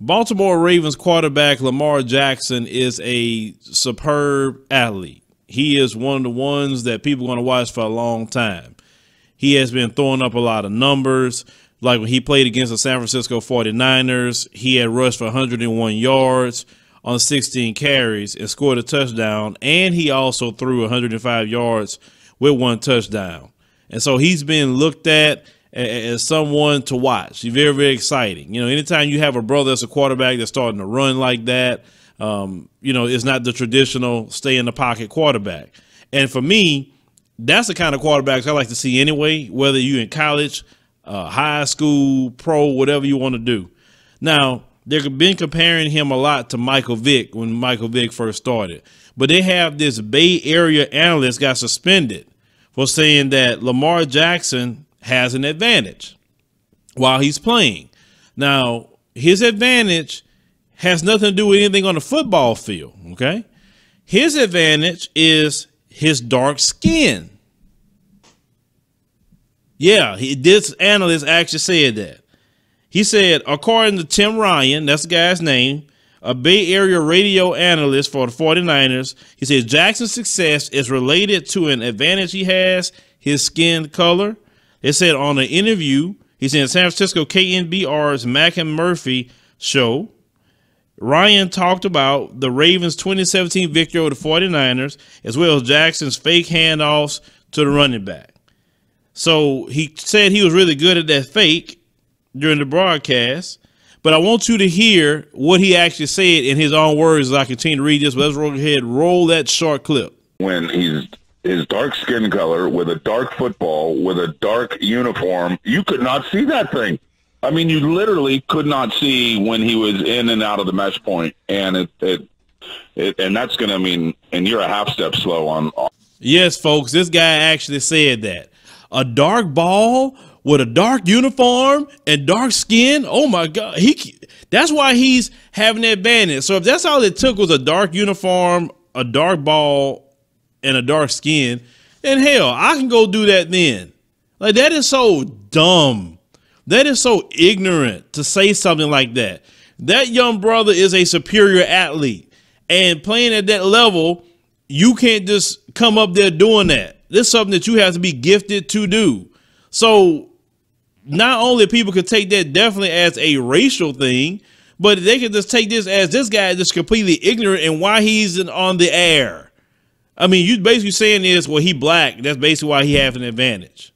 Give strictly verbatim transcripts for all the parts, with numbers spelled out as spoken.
Baltimore Ravens quarterback Lamar Jackson is a superb athlete. He is one of the ones that people are going to watch for a long time. He has been throwing up a lot of numbers. Like when he played against the San Francisco forty-niners, he had rushed for one hundred one yards on sixteen carries and scored a touchdown. And he also threw one hundred five yards with one touchdown. And so he's been looked at as someone to watch. He's very, very exciting. You know, anytime you have a brother that's a quarterback that's starting to run like that, um, you know, it's not the traditional stay in the pocket quarterback. And for me, that's the kind of quarterbacks I like to see anyway, whether you're in college, uh, high school, pro, whatever you want to do. Now, they've been comparing him a lot to Michael Vick when Michael Vick first started. But they have this Bay Area analyst got suspended for saying that Lamar Jackson has an advantage while he's playing. Now, his advantage has nothing to do with anything on the football field, okay? His advantage is his dark skin. Yeah, he, this analyst actually said that. He said, according to Tim Ryan, that's the guy's name, a Bay Area radio analyst for the forty-niners, he says Jackson's success is related to an advantage he has, his skin color. It said on an interview, he said in San Francisco K N B R's Mack and Murphy show, Ryan talked about the Ravens' twenty seventeen victory over the forty-niners, as well as Jackson's fake handoffs to the running back. So he said he was really good at that fake during the broadcast, but I want you to hear what he actually said in his own words as I continue to read this. Let's go ahead and roll that short clip. When he's his dark skin color, with a dark football, with a dark uniform, you could not see that thing. I mean, you literally could not see when he was in and out of the mesh point, and it, it, it and that's going to mean, and you're a half step slow on, on. Yes, folks, this guy actually said that. A dark ball with a dark uniform and dark skin. Oh my God, he. That's why he's having the advantage. So if that's all it took was a dark uniform, a dark ball, and a dark skin, then hell, I can go do that then. Like, that is so dumb. That is so ignorant to say something like that. That young brother is a superior athlete, and playing at that level, you can't just come up there doing that. This is something that you have to be gifted to do. So not only people could take that definitely as a racial thing, but they could just take this as this guy is just completely ignorant and why he's in, on the air. I mean, you basically saying this, well, he black. That's basically why he has an advantage.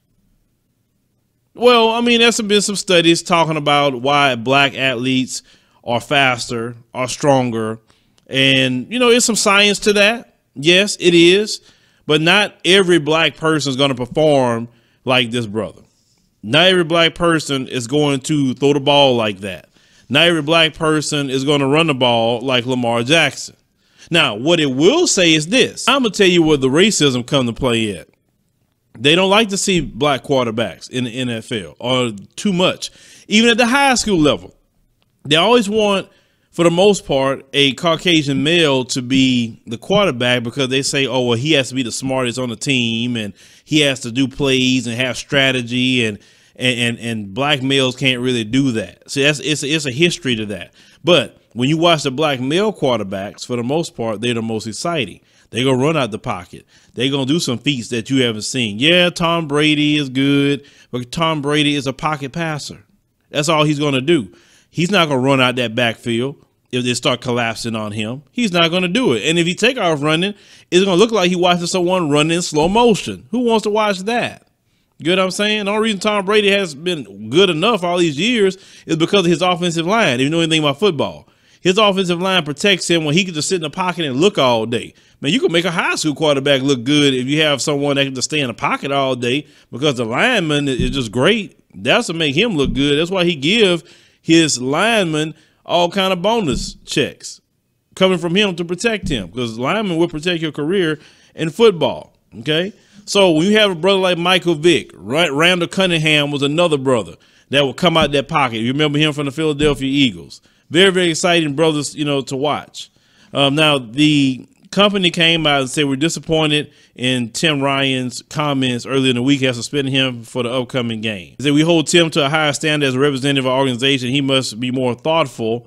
Well, I mean, there's been some studies talking about why black athletes are faster, are stronger. And, you know, there's some science to that. Yes, it is. But not every black person is going to perform like this brother. Not every black person is going to throw the ball like that. Not every black person is going to run the ball like Lamar Jackson. Now, what it will say is this. I'm going to tell you where the racism come to play at. They don't like to see black quarterbacks in the N F L or too much. Even at the high school level, they always want, for the most part, a Caucasian male to be the quarterback because they say, oh, well, he has to be the smartest on the team and he has to do plays and have strategy, and and and, and black males can't really do that. So that's it's, it's a history to that. But when you watch the black male quarterbacks, for the most part, they're the most exciting. They're going to run out the pocket. They're going to do some feats that you haven't seen. Yeah, Tom Brady is good, but Tom Brady is a pocket passer. That's all he's going to do. He's not going to run out that backfield if they start collapsing on him. He's not going to do it. And if he take off running, it's going to look like he watches someone running in slow motion. Who wants to watch that? You get what I'm saying? The only reason Tom Brady has been good enough all these years is because of his offensive line. If you know anything about football, his offensive line protects him when he can just sit in the pocket and look all day. Man, you can make a high school quarterback look good if you have someone that can just stay in the pocket all day because the lineman is just great. That's what make him look good. That's why he give his linemen all kind of bonus checks coming from him to protect him, because linemen will protect your career in football. Okay. So when you have a brother like Michael Vick, right? Randall Cunningham was another brother that would come out that pocket. You remember him from the Philadelphia Eagles. Very, very exciting brothers, you know, to watch. Um, now, the company came out and said we're disappointed in Tim Ryan's comments earlier in the week after suspending him for the upcoming game. They said we hold Tim to a higher standard as a representative of our organization. He must be more thoughtful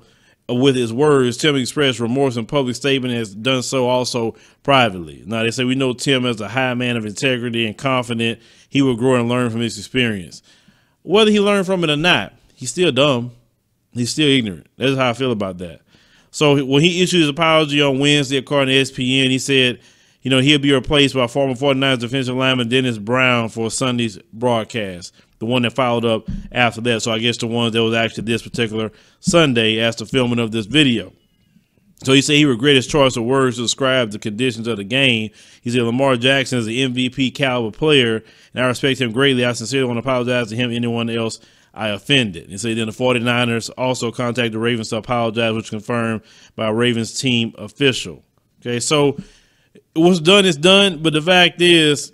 with his words. Tim expressed remorse in public statement and has done so also privately. Now, they say we know Tim as a high man of integrity and confident he will grow and learn from his experience. Whether he learned from it or not, he's still dumb. He's still ignorant. That's how I feel about that. So when he issued his apology on Wednesday, according to S P N, he said, you know, he'll be replaced by former forty-niners defensive lineman Dennis Brown for Sunday's broadcast, the one that followed up after that. So I guess the one that was actually this particular Sunday as the filming of this video. So he said he regretted his choice of words to describe the conditions of the game. He said Lamar Jackson is an M V P caliber player, and I respect him greatly. I sincerely want to apologize to him and anyone else I offended. And so then the forty-niners also contacted the Ravens to apologize, which was confirmed by a Ravens team official. Okay, so what's done is done, but the fact is,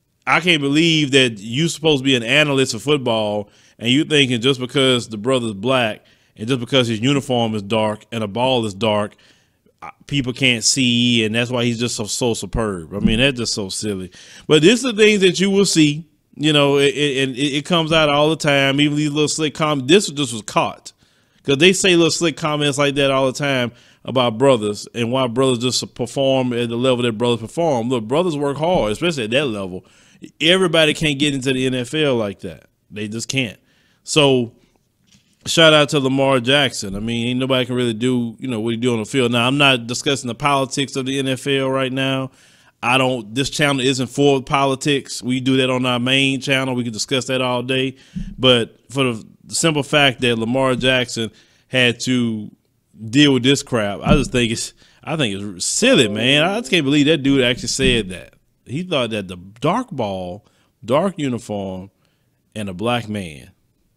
I can't believe that you're supposed to be an analyst of football and you thinking just because the brother's black and just because his uniform is dark and a ball is dark, people can't see, and that's why he's just so, so superb. I mean, that's just so silly. But this is the things that you will see. You know, it, it, it comes out all the time. Even these little slick comments. This just was caught because they say little slick comments like that all the time about brothers and why brothers just perform at the level that brothers perform. Look, brothers work hard, especially at that level. Everybody can't get into the N F L like that. They just can't. So shout out to Lamar Jackson. I mean, ain't nobody can really do, you know, what he do on the field. Now, I'm not discussing the politics of the N F L right now. I don't, this channel isn't for politics. We do that on our main channel. We can discuss that all day. But for the simple fact that Lamar Jackson had to deal with this crap, I just think it's, I think it's silly, man. I just can't believe that dude actually said that. He thought that the dark ball, dark uniform, and a black man.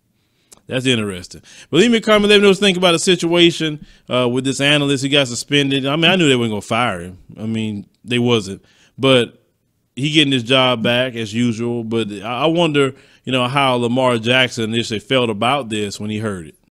That's interesting. But leave me a comment. Let me know what you think about the situation uh, with this analyst. He got suspended. I mean, I knew they weren't going to fire him. I mean, they wasn't. But he getting his job back as usual. But I wonder, you know, how Lamar Jackson initially felt about this when he heard it.